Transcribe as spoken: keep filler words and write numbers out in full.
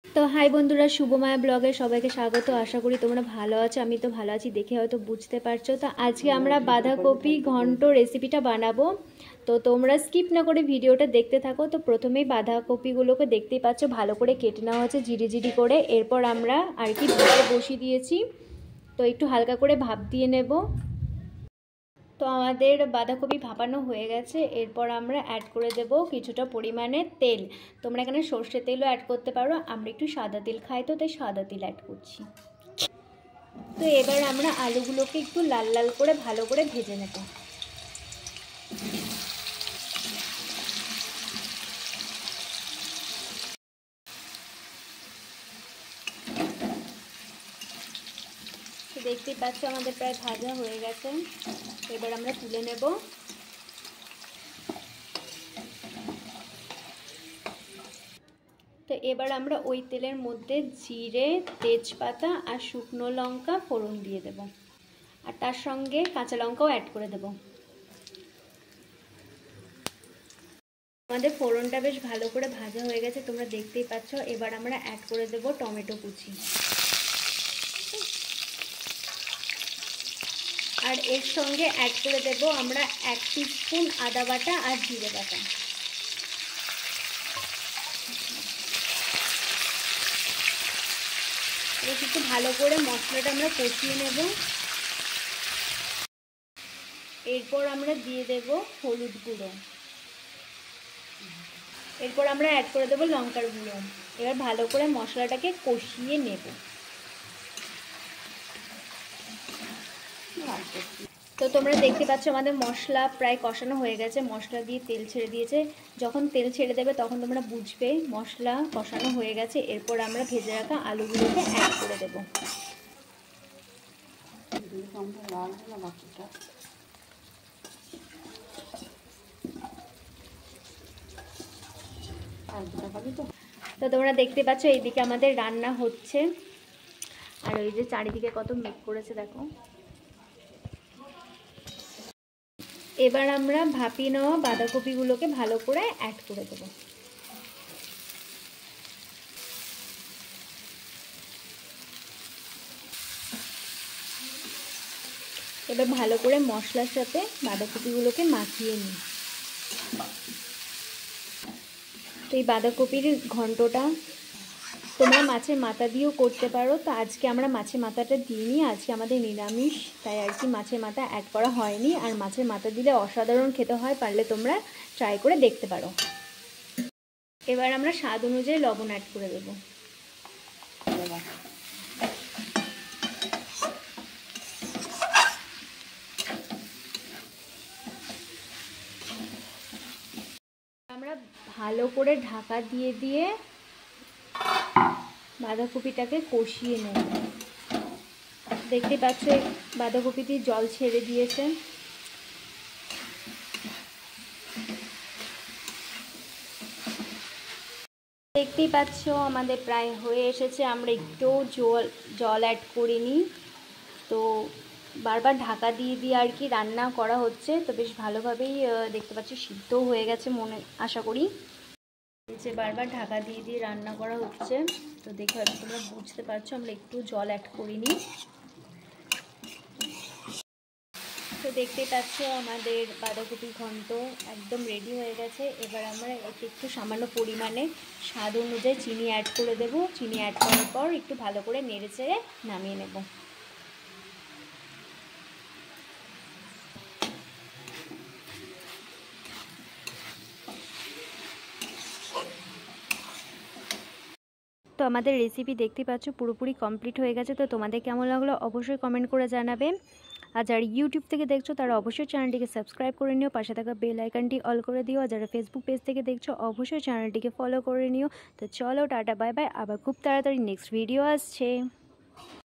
তো হাই বন্ধুরা, শুভমায়া ব্লগে সবাইকে স্বাগত। আশা করি তোমরা ভালো আছো। আমি তো ভালো আছি, দেখে হয়তো বুঝতে পারছো। তো আজকে আমরা বাঁধাকপি ঘন্ট রেসিপিটা বানাবো, তো তোমরা স্কিপ না করে ভিডিওটা দেখতে থাকো। তো প্রথমেই বাঁধাকপিগুলোকে দেখতেই পাচ্ছ ভালো করে কেটে নেওয়া হচ্ছে জিরি জিরি করে। এরপর আমরা আর কি ভাপে বসিয়ে দিয়েছি, তো একটু হালকা করে ভাপ দিয়ে নেব। তো আমাদের বাঁধাকপি ভাপানো হয়ে গেছে। এরপর আমরা অ্যাড করে দেব কিছুটা পরিমাণে তেল। তোমরা এখানে সর্ষের তেলও অ্যাড করতে পারো, আমরা একটু সাদা তেল খাই তো তাই সাদা তেল অ্যাড করছি। তো এবার আমরা আলুগুলোকে একটু লাল লাল করে ভালো করে ভেজে নেব। তো দেখতেই পাচ্ছ আমাদের প্রায় ভাজা হয়ে গেছে। এবার আমরা তুলে নেব। তো এবার আমরা ওই তেলের মধ্যে জিরে, তেজপাতা আর শুকনো লঙ্কা ফোড়ন দিয়ে দেব, আর তার সঙ্গে কাঁচা লঙ্কাও অ্যাড করে দেব। আমাদের ফোড়নটা বেশ ভালো করে ভাজা হয়ে গেছে, তোমরা দেখতেই পাচ্ছ। এবার আমরা অ্যাড করে দেব টমেটো কুচি, আর এর সঙ্গে অ্যাড করে দেব আমরা এক টিস্পুন আদা বাটা আর জিরে বাটা। এবার একটু ভালো করে মশলাটা আমরা কষিয়ে নেব। এরপর আমরা দিয়ে দেব হলুদ গুঁড়ো, এরপর আমরা অ্যাড করে দেব লঙ্কার গুঁড়ো। এবার ভালো করে মশলাটাকে কষিয়ে নেব। তো তোমরা দেখতে পাচ্ছ আমাদের মশলা প্রায় কষানো হয়ে গেছে, মশলা দিয়ে তেল ছেড়ে দিয়েছে। যখন তেল ছেড়ে দেবে তখন তোমরা বুঝবে মশলা কষানো হয়ে গেছে। এরপর আমরা ভেজে রাখা আলুগুলোকে অ্যাড করে দেব। তো তোমরা দেখতে পাচ্ছ এইদিকে আমাদের রান্না হচ্ছে, আর ওই যে চারিদিকে কত মেঘ করেছে দেখো। এবার আমরা ভাপিয়ে নেওয়া বাঁধাকপিগুলোকে ভালো করে অ্যাড করে দেব। এবার ভালো করে মশলার সাথে বাঁধাকপিগুলোকে মাখিয়ে নিই। তো এই বাঁধাকপির ঘন্টটা তোমরা মাছের মাথা দিয়েও করতে পারো। তো আজকে আমরা মাছের মাথাটা দিইনি, আজকে আমাদের নিরামিষ, তাই আর কি মাছের মাথা অ্যাড করা হয়নি। আর মাছের মাথা দিলে অসাধারণ খেতে হয়, পারলে তোমরা ট্রাই করে দেখতে পারো। এবার আমরা স্বাদ অনুযায়ী লবণ অ্যাড করে দেব। আমরা ভালো করে ঢাকা দিয়ে দিয়ে বাঁধাকপিটাকে কষিয়ে নেব। দেখতে পাচ্ছ বাঁধাকপিটি জল ছেড়ে দিয়েছে। দেখতেই পাচ্ছ আমাদের প্রায় হয়ে এসেছে, আমরা একটু জল জল অ্যাড করিনি। তো বারবার ঢাকা দিয়ে দিয়ে আর কি রান্না করা হচ্ছে। তো বেশ ভালোভাবেই দেখতে পাচ্ছি সিদ্ধও হয়ে গেছে মনে আশা করি। যে বারবার ঢাকা দিয়ে দিয়ে রান্না করা হচ্ছে, তো দেখে হয়তো তোমরা বুঝতে পারছো আমরা একটু জল অ্যাড করিনি। তো দেখতেই পাচ্ছ আমাদের বাঁধাকপি ঘন্ট একদম রেডি হয়ে গেছে। এবার আমরা এতে একটু সামান্য পরিমাণে স্বাদ অনুযায়ী চিনি অ্যাড করে দেব। চিনি অ্যাড করার পর একটু ভালো করে নেড়ে চেড়ে নামিয়ে নেব। তো আমাদের রেসিপি দেখতে পাচ্ছ পুরোপুরি কমপ্লিট হয়ে গেছে। তো তোমাদের কেমন লাগলো অবশ্যই কমেন্ট করে জানাবে। আর যারা ইউটিউব থেকে দেখছো তারা অবশ্যই চ্যানেলটিকে সাবস্ক্রাইব করে নিও, পাশে থাকা বেল আইকনটি অল করে দিও। আর যারা ফেসবুক পেজ থেকে দেখছো অবশ্যই চ্যানেলটিকে ফলো করে নিও। তো চলো টাটা বাই বাই, আবার খুব তাড়াতাড়ি নেক্সট ভিডিও আসছে।